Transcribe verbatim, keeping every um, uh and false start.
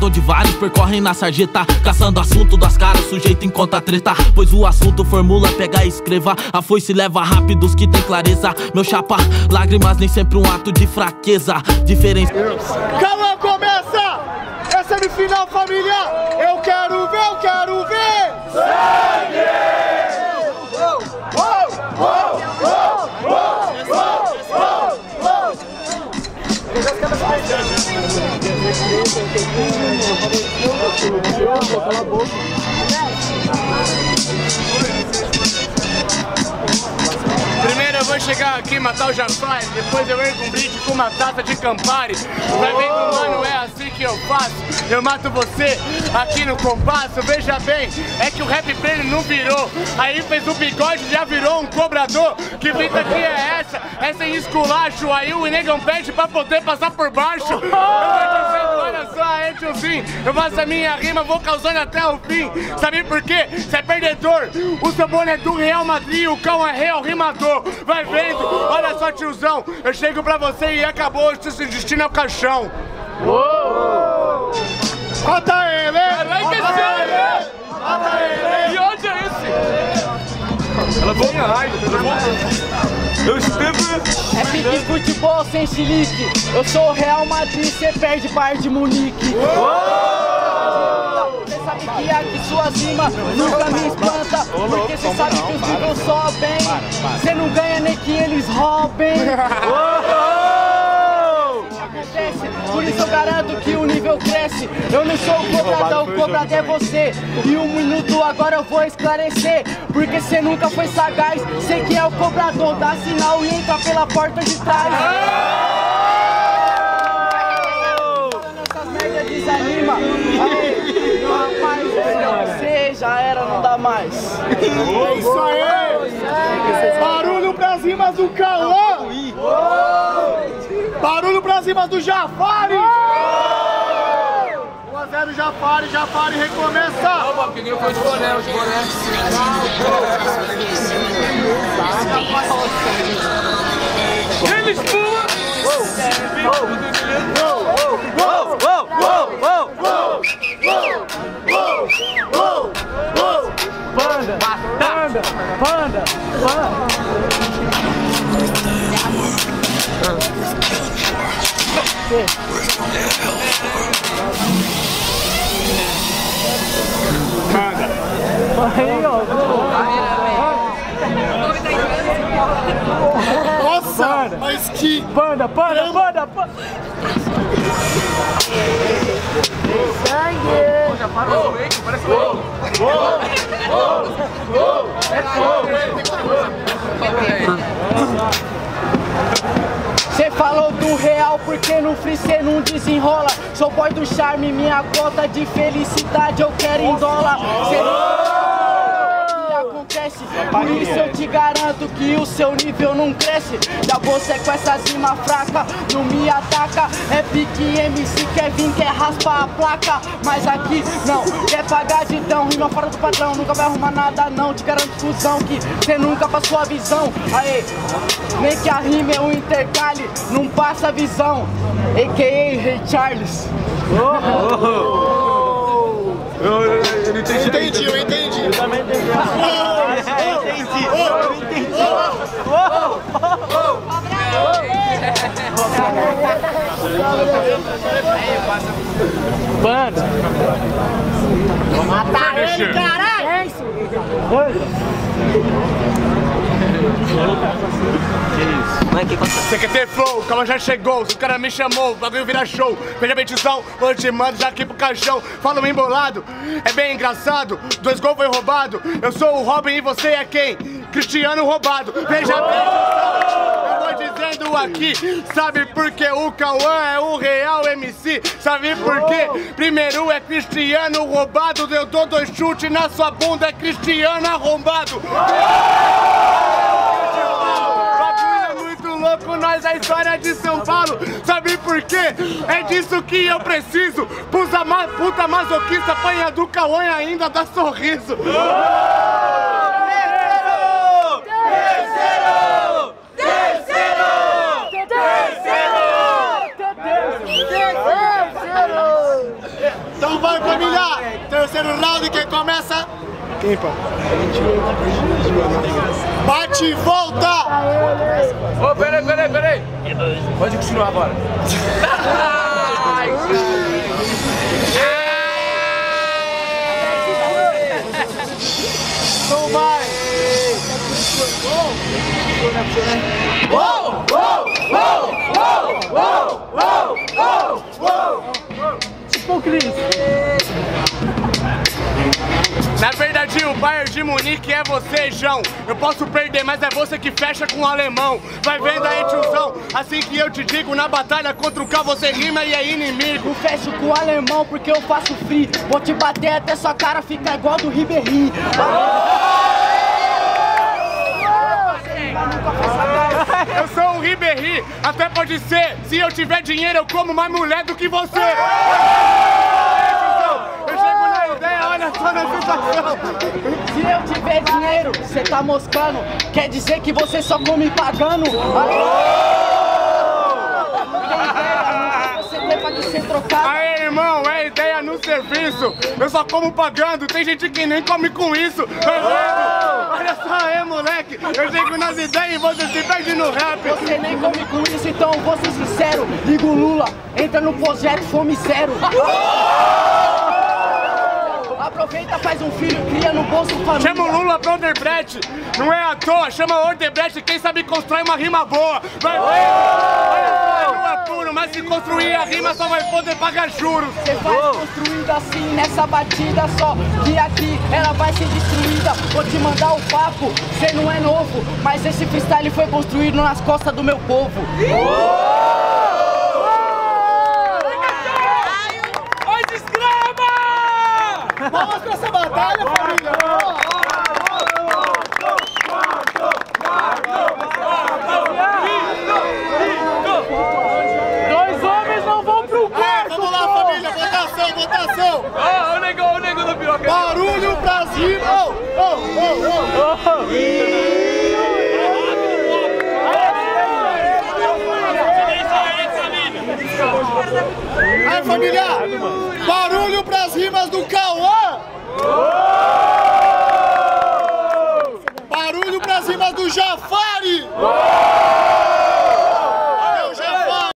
estrada onde vários percorrem na sarjeta, caçando assunto das caras, sujeito encontra treta. Pois o assunto formula, pega e escreva. A foice leva rápido os que tem clareza. Meu chapa, lágrimas nem sempre um ato de fraqueza. Diferença. Calma, começa! É semifinal, família! Eu quero ver, eu quero ver! Sangue! Primeiro eu vou chegar aqui, matar o Jafari, depois eu ergo um brinde com uma taça de Campari. Vai vendo, mano, é assim que eu faço. Eu mato você aqui no compasso. Veja bem, é que o rap pra ele não virou. Aí fez o bigode, já virou um cobrador. Que vida aqui é essa? É sem esculacho. Aí o negão pede pra poder passar por baixo. Eu vou dizendo, olha só, é tiozinho, eu faço a minha rima, vou causando até o fim. Sabe por quê? Você é perdedor. O seu boné é do Real Madrid, o cão é real rimador. Vai vendo, olha só, tiozão, eu chego pra você e acabou, o seu destino é o caixão. Uou! Mata ele! Mata ele! Mata ele! E onde é esse? Ela foi minha raiva, eu esteve... É pique futebol sem chilique. Eu sou o Real Madrid, cê perde par de Munique. Cê sabe que aqui suas rimas nunca me espanta, porque cê sabe que os níveis sobem. Cê não ganha nem que eles roubem. Por isso eu garanto que o nível cresce. Eu não sou o cobradão, o cobrado é você. E um minuto agora eu vou esclarecer, porque cê nunca foi sagaz. Cê que é o cobrador, dá sinal e entra pela porta de trás. Essas merdas desanima. Aí, rapaz, você já era, não dá mais. É isso aí! Barulho pras rimas do Cauã! Barulho pras rimas do Jafari! um a zero Jafari, Jafari recomeça! Opa, porque ninguém foi de boné, de boné. Ele espuma! Panda, panda, panda, panda. Nossa, mas que... Panda, panda, panda, panda. Sangue! Já parou o Wake, parece gol. Cê falou do real porque no free cê não desenrola. Sou boy do charme, minha cota de felicidade eu quero em dólar. Cê não que acontece, por isso eu te garanto que o seu nível não cresce. Já você com essa rima fraca, não me ataca. É pique M C, quer vir, quer raspar a placa. Mas aqui não, quer pagar de dão. Rima fora do padrão, nunca vai arrumar nada não. Te garanto, fusão, que cê nunca passou a visão. Aê, nem que a rima é um intercale, não passa a visão. A K A Ray Charles. Oh, oh, oh. Eu, eu, eu não entendi. Entendi, eu entendi. Eu também entendi. Eu entendi. Eu entendi. Banda. Vou matar ele, caralho! É isso. Você quer ter flow, o calma já chegou, o cara me chamou, o bagulho vira show. Veja bem, tiozão, hoje te mando já aqui pro caixão. Falo embolado, é bem engraçado, dois gols foi roubado. Eu sou o Robin e você é quem? Cristiano roubado. Veja bem, tiozão, eu vou dizendo aqui. Sabe por que o Cauã é o real M C? Sabe por quê? Primeiro é Cristiano roubado, eu dou dois chutes na sua bunda, é Cristiano arrombado. Louco, nós a história de São Paulo. Sabe por quê? É disso que eu preciso. Puta, ma puta masoquista, apanha do Cauã e ainda dá sorriso. Então vai, família! Terceiro round, quem começa? Quem, pá? Bate e volta! Ô, oh, peraí, peraí, peraí. Pode continuar agora. Não vai! Uou! Uou! Uou! Uou! Uou! Uou! Uou! Tipo o Cris. Na verdade, o Bayern de Munique é você, João. Eu posso perder, mas é você que fecha com o alemão. Vai vendo aí, tiozão. Assim que eu te digo, na batalha contra o K você rima e é inimigo. Eu fecho com o alemão porque eu faço free. Vou te bater até sua cara ficar igual do Ribeirinho. Eu sou um Ribéry, até pode ser. Se eu tiver dinheiro, eu como mais mulher do que você. Eu chego na ideia, olha só na situação. Se eu tiver dinheiro, você tá moscando. Quer dizer que você só come pagando. Você tem pra que ser trocado. Aê, irmão, é ideia no serviço. Eu só como pagando, tem gente que nem come com isso. Tá vendo? Olha só aí, moleque. Eu chego nas ideias e você se perde no rap. Você nem come com isso, então vou ser sincero. Liga o Lula, entra no projeto Fome Zero. Aproveita, faz um filho, cria no bolso família. Chama o Lula pro Odebrecht, não é à toa. Chama o Odebrecht, quem sabe constrói uma rima boa. Vai ver, olha só, não é puro, mas se construir a rima só vai poder pagar juros. Você vai construída assim, nessa batida só, que aqui ela vai ser destruída. Vou te mandar o papo, cê não é novo, mas esse freestyle foi construído nas costas do meu povo. Vamos pra essa batalha, família! Dois homens não vão pro quarto! Vamos lá, família! Votação, votação! Ó, o negão, o negão da piroca. Barulho pra cima! Oh, oh, oh, oh. Aí, família! Barulho pras rimas do Cauã! Barulho pras rimas do Jafari!